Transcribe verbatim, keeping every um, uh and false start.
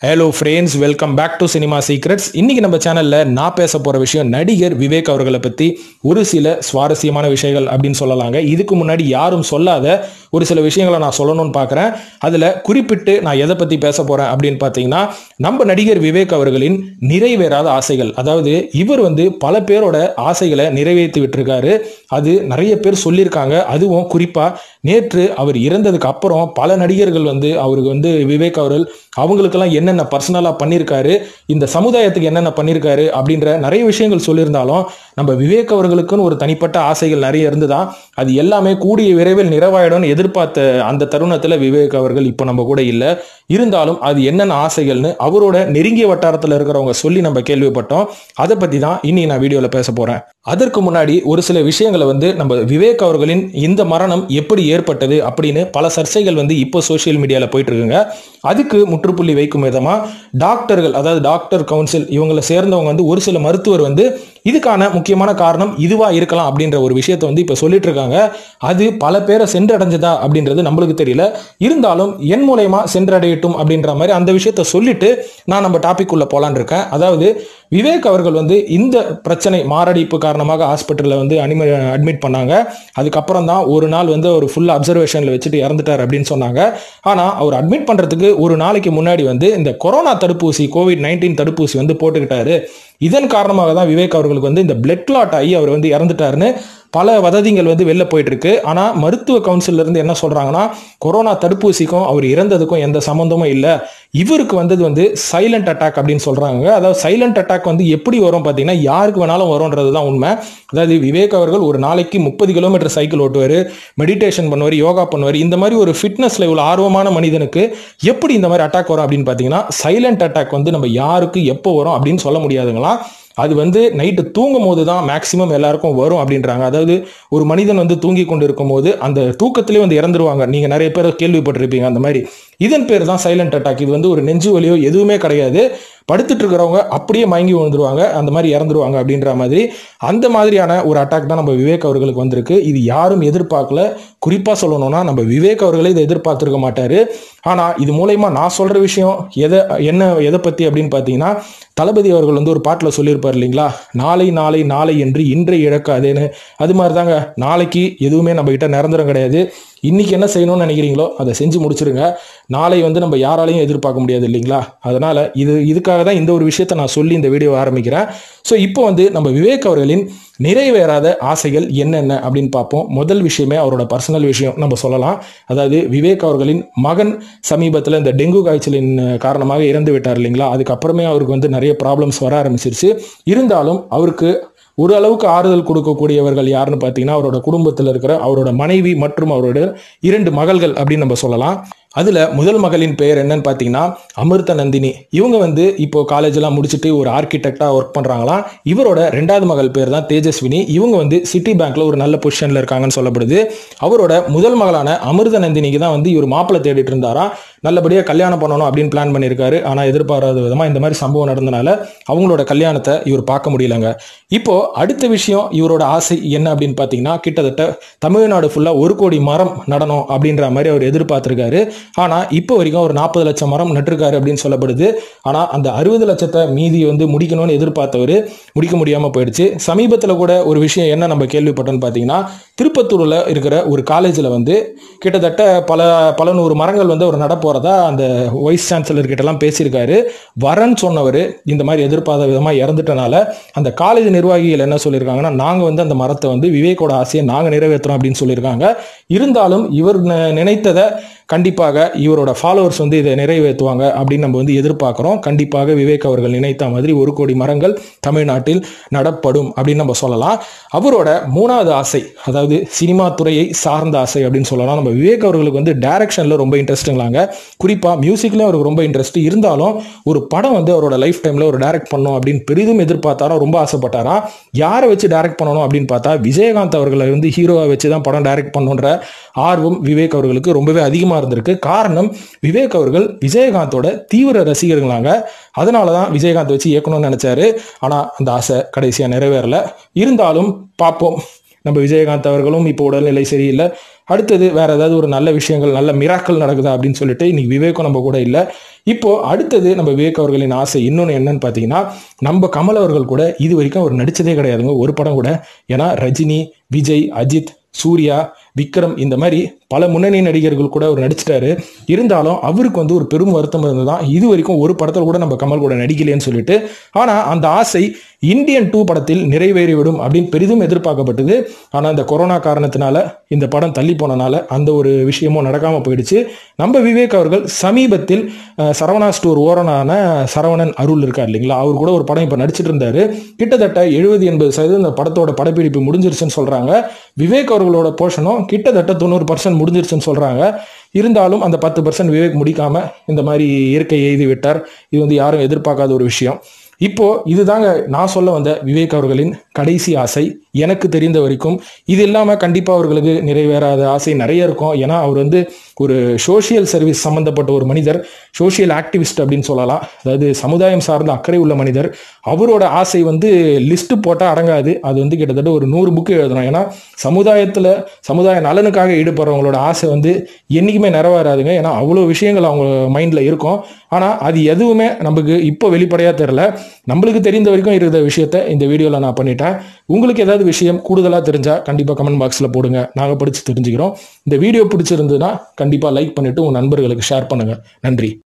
Hello friends, welcome back to Cinema Secrets. இன்னைக்கு நம்ம சேனல்ல நான் பேச போற விஷயம் நடிகர் விவேக் அவர்களை பத்தி ஒரு சில சுவாரஸ்யமான விஷயங்கள் அப்படின்னு சொல்லலாங்க. இதுக்கு முன்னாடி யாரும் சொல்லாத ஒரு சில விஷயங்களை நான் சொல்லணும்னு பார்க்குறேன். அதில் குறிப்பிட்டு நான் எதை பற்றி பேச போகிறேன் அப்படின்னு பார்த்தீங்கன்னா, நம்ம நடிகர் விவேக் அவர்களின் நிறைவேறாத ஆசைகள். அதாவது இவர் வந்து பல பேரோட ஆசைகளை நிறைவேற்றி விட்டுருக்காரு. அது நிறைய பேர் சொல்லியிருக்காங்க. அதுவும் குறிப்பாக நேற்று அவர் இறந்ததுக்கு அப்புறம் பல நடிகர்கள் வந்து அவருக்கு வந்து விவேக் அவர்கள் அவங்களுக்கெல்லாம் என்னென்ன பர்சனலாக பண்ணியிருக்காரு, இந்த சமுதாயத்துக்கு என்னென்ன பண்ணியிருக்காரு அப்படின்ற நிறைய விஷயங்கள் சொல்லியிருந்தாலும், நம்ம விவேக் அவர்களுக்குன்னு ஒரு தனிப்பட்ட ஆசைகள் நிறைய இருந்துதான். அது எல்லாமே கூடிய விரைவில் நிறைவாயிடும்னு எதிர்பார்த்த அந்த தருணத்தில் விவேக் அவர்கள் இப்போ நம்ம கூட இல்லை. இருந்தாலும் அது என்னென்ன ஆசைகள்னு அவரோட நெருங்கிய வட்டாரத்தில் இருக்கிறவங்க சொல்லி நம்ம கேள்விப்பட்டோம். அதை பற்றி தான் இன்னைக்கு நான் வீடியோவில் பேச போகிறேன். அதற்கு முன்னாடி ஒரு சில விஷயங்களை வந்து நம்ம விவேக் அவர்களின் இந்த மரணம் எப்படி ஏற்பட்டது அப்படின்னு பல சர்ச்சைகள் வந்து இப்போ சோசியல் மீடியாவில் போயிட்டு இருக்குங்க. அதுக்கு முற்றுப்புள்ளி வைக்கும் விதமா டாக்டர்கள், அதாவது டாக்டர் கவுன்சில் இவங்களை சேர்ந்தவங்க வந்து ஒரு சில மருத்துவர் வந்து இதுக்கான முக்கியமான காரணம் இதுவா இருக்கலாம் அப்படின்ற ஒரு விஷயத்தை வந்து இப்போ சொல்லிட்டு இருக்காங்க. அது பல பேரை சென்றடைஞ்சதா அப்படின்றது நம்மளுக்கு தெரியல. இருந்தாலும் என் மூலயமா சென்றடையட்டும் அப்படின்ற மாதிரி அந்த விஷயத்த சொல்லிட்டு நான் நம்ம டாபிக் உள்ள போலான் இருக்கேன். அதாவது விவேக் அவர்கள் வந்து இந்த பிரச்சனை மாரடைப்பு காரணமாக ஹாஸ்பிட்டலில் வந்து அனிம அட்மிட் பண்ணாங்க. அதுக்கப்புறம் தான் ஒரு நாள் வந்து ஒரு ஃபுல் அப்சர்வேஷனில் வச்சுட்டு இறந்துட்டார் அப்படின்னு சொன்னாங்க. ஆனால் அவர் அட்மிட் பண்ணுறதுக்கு ஒரு நாளைக்கு முன்னாடி வந்து இந்த கொரோனா தடுப்பூசி, கோவிட் நைன்டீன் தடுப்பூசி வந்து போட்டுக்கிட்டாரு. இதன் காரணமாக தான் விவேக் அவர்களுக்கு வந்து இந்த பிளட் கிளாட் ஆகி அவர் வந்து இறந்துட்டாருன்னு பல வதந்திகள் வந்து வெளில போயிட்டு இருக்கு. ஆனால் மருத்துவ கவுன்சில்ல இருந்து என்ன சொல்றாங்கன்னா, கொரோனா தடுப்பூசிக்கும் அவர் இறந்ததுக்கும் எந்த சம்பந்தமும் இல்லை. இவருக்கு வந்தது வந்து சைலண்ட் அட்டாக் அப்படின்னு சொல்றாங்க. அதாவது சைலண்ட் அட்டாக் வந்து எப்படி வரும் பார்த்தீங்கன்னா, யாருக்கு வேணாலும் வரும்ன்றது தான் உண்மை. அதாவது விவேக் அவர்கள் ஒரு நாளைக்கு முப்பது கிலோமீட்டர் சைக்கிள் ஓட்டுவார், மெடிடேஷன் பண்ணுவார், யோகா பண்ணுவார். இந்த மாதிரி ஒரு ஃபிட்னஸ்ல இவ்வளோ ஆர்வமான மனிதனுக்கு எப்படி இந்த மாதிரி அட்டாக் வரும் அப்படின்னு பார்த்தீங்கன்னா, சைலண்ட் அட்டாக் வந்து நம்ம யாருக்கு எப்போ வரும் அப்படின்னு சொல்ல முடியாதுங்களா. அது வந்து நைட்டு தூங்கும் போது தான் மேக்சிமம் எல்லாருக்கும் வரும் அப்படின்றாங்க. அதாவது ஒரு மனிதன் வந்து தூங்கி கொண்டு இருக்கும் போது அந்த தூக்கத்திலே வந்து இறந்துருவாங்க. நீங்க நிறைய பேர் கேள்விப்பட்டிருப்பீங்க அந்த மாதிரி. இதன் பேர் தான் சைலண்ட் அட்டாக். இது வந்து ஒரு நெஞ்சு வலியோ எதுவுமே கிடையாது. படுத்துட்டு இருக்கிறவங்க அப்படியே மயங்கி விழுந்துருவாங்க, அந்த மாதிரி இறந்துருவாங்க அப்படின்ற மாதிரி. அந்த மாதிரியான ஒரு அட்டாக் தான் நம்ம விவேக் அவர்களுக்கு வந்திருக்கு. இது யாரும் எதிர்பார்க்கல. குறிப்பாக சொல்லணும்னா நம்ம விவேக் அவர்களே இதை எதிர்பார்த்துருக்க மாட்டாரு. ஆனால் இது மூலயமா நான் சொல்ற விஷயம் எதை என்ன எதை பற்றி அப்படின்னு பார்த்தீங்கன்னா, தளபதி அவர்கள் வந்து ஒரு பாட்டில் சொல்லியிருப்பார் இல்லைங்களா, நாளை நாளை நாளை என்று இன்றை இழக்காதேன்னு. அது மாதிரி தாங்க, நாளைக்கு எதுவுமே நம்ம கிட்ட நிரந்தரம் கிடையாது. இன்னைக்கு என்ன செய்யணும்னு நினைக்கிறீங்களோ அதை செஞ்சு முடிச்சிருங்க. நாளை வந்து நம்ம யாராலையும் எதிர்பார்க்க முடியாது இல்லைங்களா. அதனால இது இதுக்காக தான் இந்த ஒரு விஷயத்தை நான் சொல்லி இந்த வீடியோ ஆரம்பிக்கிறேன். ஸோ இப்போ வந்து நம்ம விவேக் அவர்களின் நிறைவேறாத ஆசைகள் என்னென்ன அப்படின்னு பார்ப்போம். முதல் விஷயமே அவரோட பர்சனல் விஷயம் நம்ம சொல்லலாம். அதாவது விவேக் அவர்களின் மகன் சமீபத்தில் இந்த டெங்கு காய்ச்சலின் காரணமாக இறந்து விட்டார் இல்லைங்களா. அதுக்கப்புறமே அவருக்கு வந்து நிறைய ப்ராப்ளம்ஸ் வர ஆரம்பிச்சிருச்சு. இருந்தாலும் அவருக்கு ஒரு அளவுக்கு ஆறுதல் கொடுக்கக்கூடியவர்கள் யாருன்னு பார்த்தீங்கன்னா, அவரோட குடும்பத்தில் இருக்கிற அவரோட மனைவி மற்றும் அவரோட இரண்டு மகள்கள் அப்படின்னு நம்ம சொல்லலாம். அதில் முதல் மகளின் பெயர் என்னன்னு பார்த்தீங்கன்னா அமிர்த நந்தினி. இவங்க வந்து இப்போ காலேஜெலாம் முடிச்சுட்டு ஒரு ஆர்கிடெக்டாக ஒர்க் பண்ணுறாங்களாம். இவரோட ரெண்டாவது மகள் பேர் தான் தேஜஸ்வினி. இவங்க வந்து சிட்டி பேங்க்ல ஒரு நல்ல பொசிஷனில் இருக்காங்கன்னு சொல்லப்படுது. அவரோட முதல் மகளான அமிர்த நந்தினிக்கு தான் வந்து இவர் மாப்பிள்ளை தேடிட்டு இருந்தாராம். நல்லபடியாக கல்யாணம் பண்ணணும் அப்படின்னு பிளான் பண்ணியிருக்காரு. ஆனால் எதிர்பாராத விதமாக இந்த மாதிரி சம்பவம் நடந்தனால அவங்களோட கல்யாணத்தை இவர் பார்க்க முடியலங்க. இப்போ அடுத்த விஷயம் இவரோட ஆசை என்ன அப்படின்னு பார்த்தீங்கன்னா, கிட்டத்தட்ட தமிழ்நாடு ஃபுல்லாக ஒரு கோடி மரம் நடணும் அப்படின்ற மாதிரி அவர் எதிர்பார்த்திருக்காரு. ஆனா இப்போ வரைக்கும் ஒரு நாற்பது லட்சம் மரம் நட்டிருக்காரு அப்படின்னு சொல்லப்படுது. ஆனா அந்த அறுபது லட்சத்தை மீதி வந்து முடிக்கணும்னு எதிர்பார்த்தவர் முடிக்க முடியாம போயிடுச்சு. சமீபத்தில் கூட ஒரு விஷயம் என்ன நம்ம கேள்விப்பட்டோம்னு பார்த்தீங்கன்னா, திருப்பத்தூர்ல இருக்கிற ஒரு காலேஜில் வந்து கிட்டத்தட்ட பல பல நூறு மரங்கள் வந்து அவர் நட போறதா அந்த வைஸ் சான்சலர் கிட்ட எல்லாம் பேசியிருக்காரு. வரன்னு சொன்னவர் இந்த மாதிரி எதிர்பார்த்த விதமாக இறந்துட்டனால அந்த காலேஜ் நிர்வாகிகள் என்ன சொல்லியிருக்காங்கன்னா, நாங்கள் வந்து அந்த மரத்தை வந்து விவேக்கோட ஆசையை நாங்கள் நிறைவேற்றுறோம் அப்படின்னு சொல்லியிருக்காங்க. இருந்தாலும் இவர் நினைத்ததை கண்டிப்பாக இவரோட ஃபாலோவர்ஸ் வந்து இதை நிறைவேற்றுவாங்க அப்படின்னு நம்ம வந்து எதிர்பார்க்குறோம். கண்டிப்பாக விவேக் அவர்கள் நினைத்த மாதிரி ஒரு கோடி மரங்கள் தமிழ்நாட்டில் நடப்படும் அப்படின்னு நம்ம சொல்லலாம். அவரோட மூணாவது ஆசை, அதாவது சினிமா துறையை சார்ந்த ஆசை அப்படின்னு சொல்லலாம். நம்ம விவேக் அவர்களுக்கு வந்து டைரக்ஷனில் ரொம்ப இன்ட்ரெஸ்ட்டுங்களாங்க. குறிப்பாக மியூசிக்லேயும் அவருக்கு ரொம்ப இன்ட்ரெஸ்ட். இருந்தாலும் ஒரு படம் வந்து அவரோட லைஃப் டைமில் ஒரு டைரக்ட் பண்ணணும் அப்படின்னு பெரிதும் எதிர்பார்த்தாரா, ரொம்ப ஆசைப்பட்டாரா. யாரை வச்சு டைரக்ட் பண்ணணும் அப்படின்னு பார்த்தா விஜயகாந்த் அவர்களை வந்து ஹீரோவை வச்சு தான் படம் டைரக்ட் பண்ணணுன்ற ஆர்வம் விவேக் அவர்களுக்கு ரொம்பவே அதிகமாக இருந்திருக்கு. காரணம், விவேக் அவர்கள் விஜயகாந்தோட தீவிர ரசிகர்களாங்க. அதனால தான் விஜயகாந்த் வச்சு இயக்கணும்னு நினைச்சாரு. ஆனால் அந்த ஆசை கடைசியாக நிறைவேறல. இருந்தாலும் பார்ப்போம். நம்ம விஜயகாந்த் அவர்களும் இப்போ உடல்நிலை சரியில்லை, அடுத்தது வேற ஏதாவது ஒரு நல்ல விஷயங்கள் நல்ல மிராக்கள் நடக்குதா அப்படின்னு சொல்லிட்டு இன்னைக்கு விவேக்கும் நம்ம கூட இல்லை. இப்போ அடுத்தது நம்ம விவேக் அவர்களின் ஆசை இன்னொன்று என்னன்னு பார்த்தீங்கன்னா, நம்ம கமல் அவர்கள் கூட இது வரைக்கும் அவர் நடிச்சதே கிடையாதுங்க ஒரு படம் கூட. ஏன்னா ரஜினி, விஜய், அஜித், சூர்யா, விக்ரம் இந்த மாதிரி பல முன்னணி நடிகர்கள் கூட அவர் நடிச்சிட்டாரு. இருந்தாலும் அவருக்கு வந்து ஒரு பெரும் வருத்தம் இருந்ததுதான், இது வரைக்கும் ஒரு படத்தில் கூட நம்ம கமல் கூட நடிக்கலைன்னு சொல்லிட்டு. ஆனா அந்த ஆசை இந்தியன் டூ படத்தில் நிறைவேறிவிடும் அப்படின்னு பெரிதும் எதிர்பார்க்கப்பட்டது. ஆனா இந்த கொரோனா காரணத்தினால இந்த படம் தள்ளி போனனால அந்த ஒரு விஷயமும் நடக்காம போயிடுச்சு. நம்ம விவேக் அவர்கள் சமீபத்தில் சரவணா ஸ்டோர் ஓரனான சரவணன் அருள் இருக்கார் இல்லைங்களா, அவர் கூட ஒரு படம் இப்ப நடிச்சிட்டு இருந்தாரு. கிட்டத்தட்ட எழுபது எண்பது சதவீதம் இந்த படத்தோட படப்பிடிப்பு முடிஞ்சிருச்சுன்னு சொல்றாங்க. விவேக் அவர்களோட போர்ஷனும் கிட்டத்தட்ட தொண்ணூறு பர்சன்ட் முடிஞ்சிருச்சுன்னு சொல்றாங்க. இருந்தாலும் அந்த பத்து பர்சன்ட் விவேக் முடிக்காம இந்த மாதிரி இயற்கை எய்து விட்டார். இது வந்து யாரும் எதிர்பார்க்காத ஒரு விஷயம். இப்போ இதுதாங்க நான் சொல்ல வந்த விவேக் அவர்களின் கடைசி ஆசை. எனக்கு தெரிந்த வரைக்கும் இது இல்லாமல் கண்டிப்பாக அவர்களுக்கு நிறைவேறாத ஆசை நிறைய இருக்கும். ஏன்னா அவர் வந்து ஒரு சோஷியல் சர்வீஸ் சம்மந்தப்பட்ட ஒரு மனிதர், சோஷியல் ஆக்டிவிஸ்ட் அப்படின்னு சொல்லலாம். அதாவது சமுதாயம் சார்ந்த அக்கறை உள்ள மனிதர். அவரோட ஆசை வந்து லிஸ்ட் போட்டால் அடங்காது. அது வந்து கிட்டத்தட்ட ஒரு நூறு புக்கு எழுதணும். ஏன்னா சமுதாயத்தில் சமுதாய நலனுக்காக ஈடுபடுறவங்களோட ஆசை வந்து என்றைக்குமே நிறைவேறாதுங்க. ஏன்னா அவ்வளோ விஷயங்கள் அவங்க மைண்டில் இருக்கும். ஆனால் அது எதுவுமே நமக்கு இப்போ வெளிப்படையாக தெரில. நம்மளுக்கு தெரிந்த வரைக்கும் இருக்கிற விஷயத்த இந்த வீடியோவில் நான் பண்ணிட்டேன். உங்களுக்கு ஏதாவது விஷயம் கூடுதலாக தெரிஞ்சால் கண்டிப்பாக கமெண்ட் பாக்ஸில் போடுங்க, நாங்கள் படித்து தெரிஞ்சுக்கிறோம். இந்த வீடியோ பிடிச்சிருந்ததுன்னா கண்டிப்பாக லைக் பண்ணிவிட்டு உங்கள் நண்பர்களுக்கு ஷேர் பண்ணுங்கள். நன்றி.